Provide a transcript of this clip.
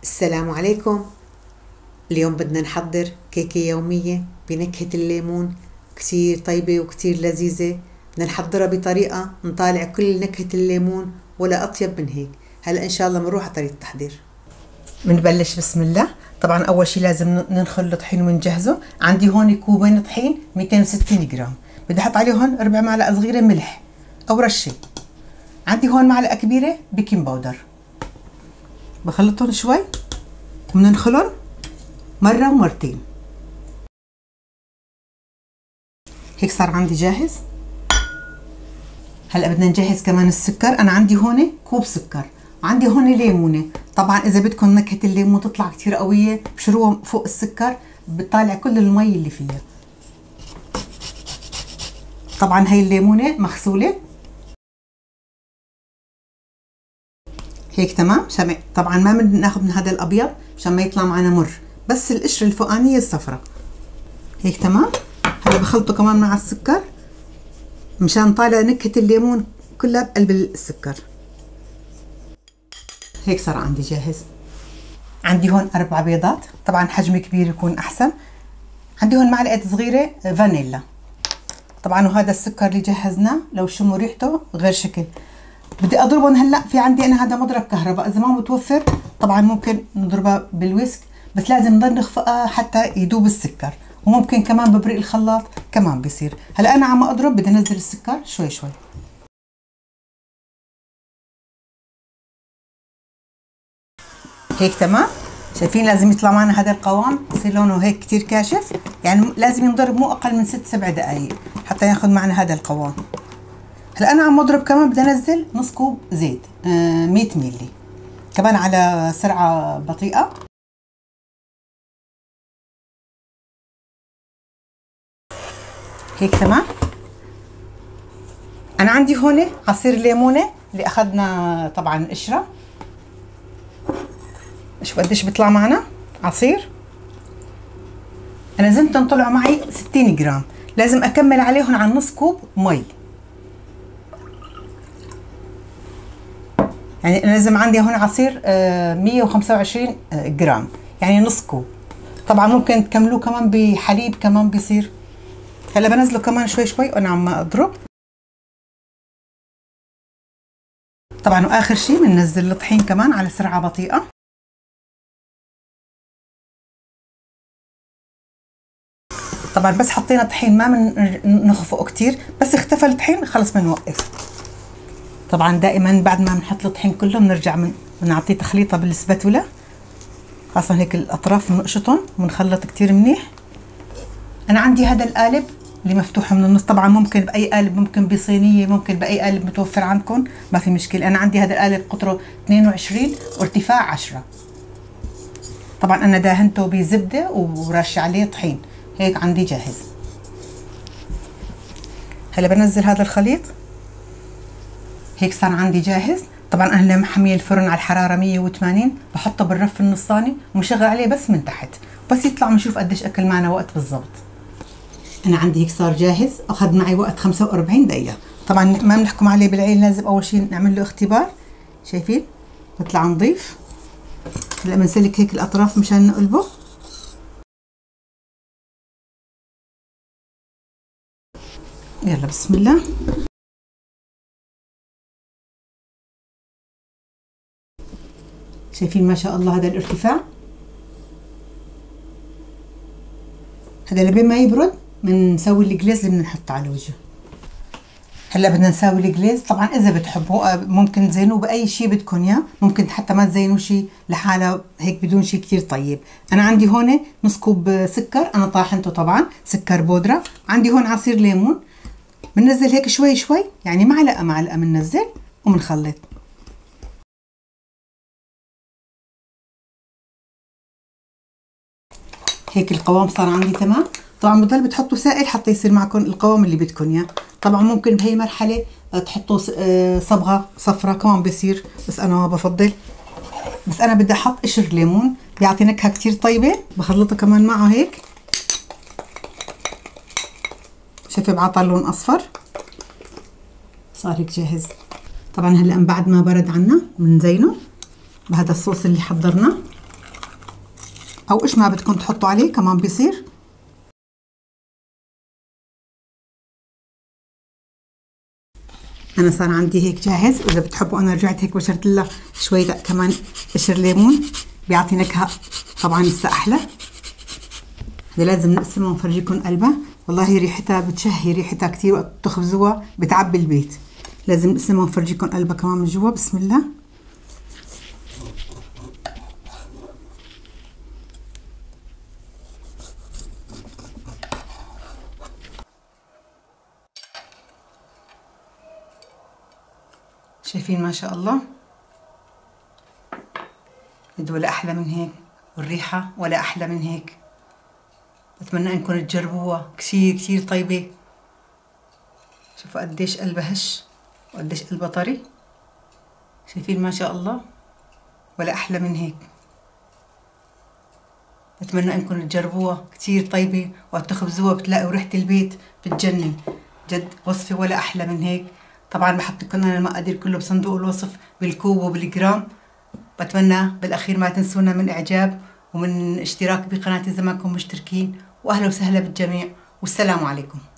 السلام عليكم. اليوم بدنا نحضر كيكة يومية بنكهة الليمون، كتير طيبة وكتير لذيذة. بدنا نحضرها بطريقة نطالع كل نكهة الليمون ولا أطيب من هيك. هلأ إن شاء الله بنروح على طريقة التحضير. بنبلش بسم الله. طبعا أول شي لازم ننخل الطحين ونجهزه. عندي هون كوبين طحين 260 جرام، بدي أحط عليهم ربع معلقة صغيرة ملح أو رشة. عندي هون معلقة كبيرة بيكنج باودر، بخلطهم شوي وبننخلهم مرة ومرتين. هيك صار عندي جاهز. هلا بدنا نجهز كمان السكر. انا عندي هون كوب سكر وعندي هون ليمونه. طبعا اذا بدكم نكهه الليمون تطلع كتير قويه بشروها فوق السكر، بتطالع كل المي اللي فيها. طبعا هي الليمونه مغسوله هيك تمام. طبعا ما بدنا ناخذ من هذا الابيض مشان ما يطلع معنا مر، بس القشره الفوقانيه الصفراء هيك تمام. هلا بخلطه كمان مع السكر مشان طالع نكهه الليمون كلها بقلب السكر. هيك صار عندي جاهز. عندي هون 4 بيضات، طبعا حجم كبير يكون احسن. عندي هون معلقه صغيره فانيلا. طبعا وهذا السكر اللي جهزناه لو شموا ريحته غير شكل. بدي اضربهم هلا. في عندي انا هذا مضرب كهرباء، اذا ما متوفر طبعا ممكن نضربها بالويسك، بس لازم نضل نخفقها حتى يدوب السكر، وممكن كمان ببريق الخلاط كمان بيصير. هلا انا عم اضرب، بدي انزل السكر شوي شوي. هيك تمام. شايفين لازم يطلع معنا هذا القوام، يصير لونه هيك كتير كاشف، يعني لازم ينضرب مو اقل من 6-7 دقائق حتى ياخذ معنا هذا القوام. هلا انا عم اضرب كمان، بدي انزل نص كوب زيت 100 مللي كمان على سرعه بطيئه. هيك تمام. انا عندي هون عصير ليمونه اللي اخذنا طبعا قشره. شوف قديش بيطلع معنا عصير. انا زنتهم طلعوا معي 60 جرام، لازم اكمل عليهم على نص كوب مي. يعني لازم عندي هون عصير 125 جرام، يعني نص كوب. طبعا ممكن تكملوه كمان بحليب كمان بيصير. هلا بنزله كمان شوي شوي وانا عم اضرب. طبعا واخر شيء بننزل الطحين كمان على سرعه بطيئه. طبعا بس حطينا طحين ما بنخفقه كتير، بس اختفى الطحين خلص بنوقف. طبعا دائما بعد ما بنحط الطحين كله بنرجع بنعطيه تخليطه بالسباتولا، خاصه هيك الاطراف بنقشطهم وبنخلط كتير منيح. انا عندي هذا القالب اللي مفتوح من النص، طبعا ممكن باي قالب، ممكن بصينيه، ممكن باي قالب متوفر عندكم، ما في مشكله. انا عندي هذا القالب قطره 22 وارتفاع 10. طبعا انا داهنته بزبده ورش عليه طحين. هيك عندي جاهز. هلا بنزل هذا الخليط. هيك صار عندي جاهز. طبعا انا محميه الفرن على الحراره 180، بحطه بالرف النصاني ومشغل عليه بس من تحت، بس يطلع بنشوف قديش اكل معنا وقت بالضبط. انا عندي هيك صار جاهز، اخذ معي وقت 45 دقيقه. طبعا ما بنحكم عليه بالعين، لازم اول شيء نعمل له اختبار. شايفين بيطلع نظيف. هلا بنسلك هيك الاطراف مشان نقلبه. يلا بسم الله. شايفين ما شاء الله هذا الارتفاع. هذا لبين ما يبرد بنسوي الجليز اللي بنحطه على وجهه. هلا بدنا نسوي الجليز. طبعا اذا بتحبوا ممكن تزينوه باي شيء بدكم اياه، ممكن حتى ما تزينوه شيء لحاله هيك بدون شيء كثير طيب. انا عندي هون نص كوب سكر، انا طاحنته طبعا سكر بودره. عندي هون عصير ليمون. بننزل هيك شوي شوي، يعني معلقه معلقه بننزل وبنخلط. هيك القوام صار عندي تمام. طبعا بضل بتحطوا سائل حتى يصير معكم القوام اللي بدكم اياه. طبعا ممكن بهي المرحله تحطوا صبغه صفراء كمان بصير، بس انا ما بفضل. بس انا بدي احط قشر ليمون بيعطي نكهه كتير طيبه. بخلطها كمان معه هيك. شايفه بعطى لون اصفر. صار هيك جاهز. طبعا هلا بعد ما برد عنا بنزينه بهذا الصوص اللي حضرناه. او ايش ما بدكم تحطوا عليه كمان بيصير. انا صار عندي هيك جاهز، واذا بتحبوا انا رجعت هيك بشرت له شوي كمان قشر ليمون بيعطي نكهه طبعا لسه احلى. هذا لازم نقسمه ونفرجيكم قلبها، والله ريحتها بتشهي، ريحتها كثير وقت تخبزوها بتعبي البيت. لازم نقسمها ونفرجيكم قلبها كمان من جوا. بسم الله. شايفين ما شاء الله، ولا احلى من هيك، والريحه ولا احلى من هيك. بتمنى انكم تجربوها، كثير كثير طيبه. شوفوا قديش قلبها هش وقديش قلبها طري. شايفين ما شاء الله، ولا احلى من هيك. بتمنى انكم تجربوها، كثير طيبه، وقت تخبزوها بتلاقوا ريحه البيت بتجنن. جد وصفه ولا احلى من هيك. طبعا بحط لكم انا المقادير كله بصندوق الوصف بالكوب وبالجرام. بتمنى بالاخير ما تنسونا من اعجاب ومن اشتراك بقناتي اذا ما كنتم مشتركين، واهلا وسهلا بالجميع، والسلام عليكم.